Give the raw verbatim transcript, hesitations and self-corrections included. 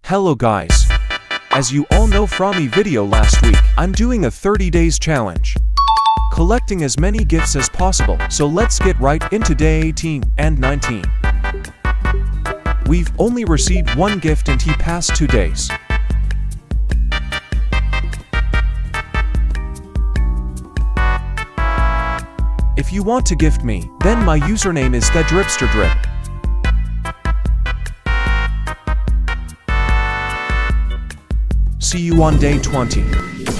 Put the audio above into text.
Hello guys. As you all know from my video last week, I'm doing a thirty days challenge, collecting as many gifts as possible, so let's get right into day eighteen and nineteen. We've only received one gift and he passed two days. If you want to gift me, then my username is the dripster drip. See you on day twenty.